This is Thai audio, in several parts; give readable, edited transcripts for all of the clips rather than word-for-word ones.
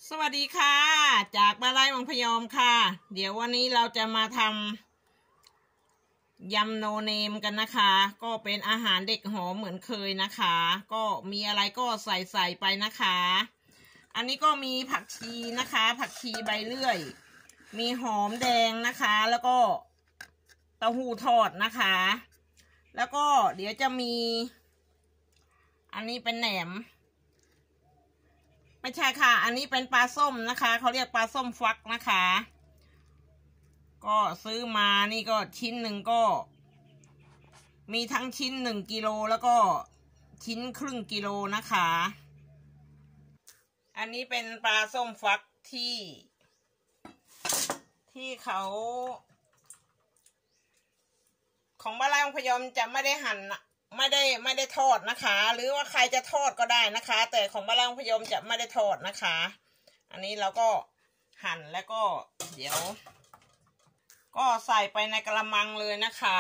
สวัสดีค่ะจากบ้านไร่วังพยอมค่ะเดี๋ยววันนี้เราจะมาทำยำโนเนมกันนะคะก็เป็นอาหารเด็กหอมเหมือนเคยนะคะก็มีอะไรก็ใส่ไปนะคะอันนี้ก็มีผักชีนะคะผักชีใบเลื่อยมีหอมแดงนะคะแล้วก็เต้าหู้ทอดนะคะแล้วก็เดี๋ยวจะมีอันนี้เป็นแหนมไม่ใช่ค่ะอันนี้เป็นปลาส้มนะคะเขาเรียกปลาส้มฟักนะคะก็ซื้อมานี่ก็ชิ้นหนึ่งก็มีทั้งชิ้น1 กิโลแล้วก็ชิ้นครึ่งกิโลนะคะอันนี้เป็นปลาส้มฟักที่เขาของบ้านไร่พยอมจะไม่ได้หั่นไม่ได้ทอดนะคะหรือว่าใครจะทอดก็ได้นะคะแต่ของบ้านไร่พยอมจะไม่ได้ทอดนะคะอันนี้เราก็หั่นแล้วก็เดี๋ยวก็ใส่ไปในกระมังเลยนะคะ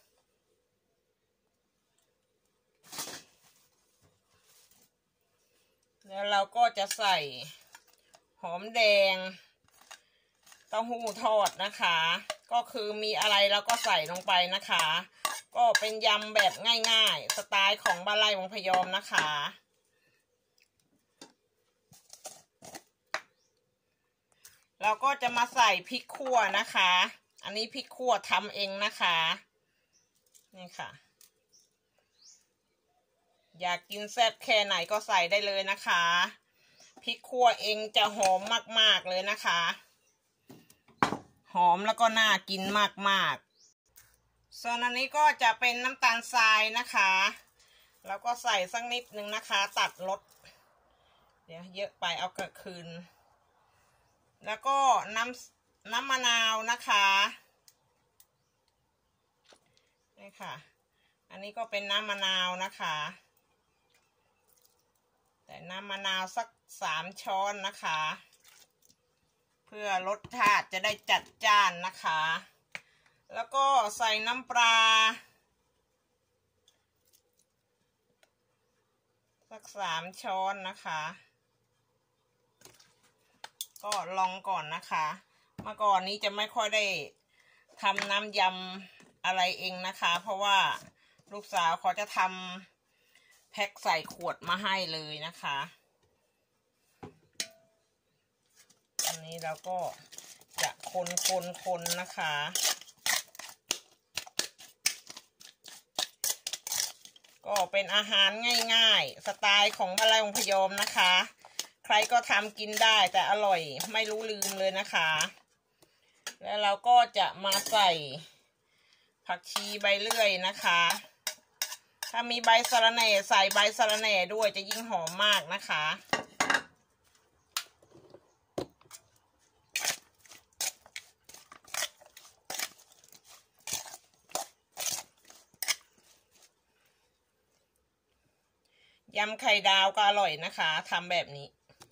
แล้วเราก็จะใส่หอมแดงเต้าหู้ทอดนะคะก็คือมีอะไรเราก็ใส่ลงไปนะคะก็เป็นยำแบบง่ายๆสไตล์ของบ้านไร่วังพยอมนะคะเราก็จะมาใส่พริกขั่วนะคะอันนี้พริกขั่วทำเองนะคะนี่ค่ะอยากกินแซ่บแค่ไหนก็ใส่ได้เลยนะคะพริกขั่วเองจะหอมมากๆเลยนะคะหอมแล้วก็น่ากินมากๆส่วนอันนี้ก็จะเป็นน้ำตาลทรายนะคะแล้วก็ใส่สักนิดนึงนะคะตัดรสเดี๋ยวเยอะไปเอากระคืนแล้วก็น้ำมะนาวนะคะนี่ค่ะอันนี้ก็เป็นน้ำมะนาวนะคะแต่น้ำมะนาวสัก3 ช้อนนะคะเพื่อรสชาติจะได้จัดจ้านนะคะแล้วก็ใส่น้ำปลาสัก3 ช้อนนะคะก็ลองก่อนนะคะเมื่อก่อนนี้จะไม่ค่อยได้ทำน้ำยำอะไรเองนะคะเพราะว่าลูกสาวเขาจะทำแพ็คใส่ขวดมาให้เลยนะคะอันนี้เราก็จะคนนะคะก็เป็นอาหารง่ายๆสไตล์ของบ้านไร่วังพยอมนะคะใครก็ทำกินได้แต่อร่อยไม่รู้ลืมเลยนะคะแล้วเราก็จะมาใส่ผักชีใบเลื่อยนะคะถ้ามีใบสะระแหน่ใส่ใบสะระแหน่ด้วยจะยิ่งหอมมากนะคะยำไข่ดาวก็อร่อยนะคะทำแบบนี้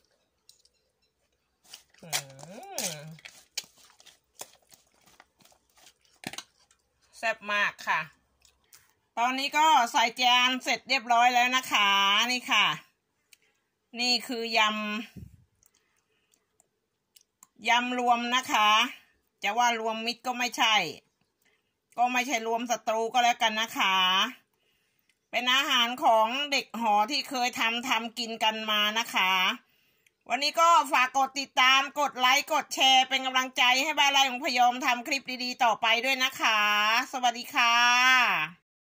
แซ่บมากค่ะตอนนี้ก็ใส่จานเสร็จเรียบร้อยแล้วนะคะนี่ค่ะนี่คือยำรวมนะคะจะว่ารวมมิตรก็ไม่ใช่รวมศัตรูก็แล้วกันนะคะเป็นอาหารของเด็กหอที่เคยทำกินกันมานะคะวันนี้ก็ฝากกดติดตามกดไลค์กดแชร์เป็นกำลังใจให้บ้านไร่วังพยอมทำคลิปดีๆต่อไปด้วยนะคะสวัสดีค่ะ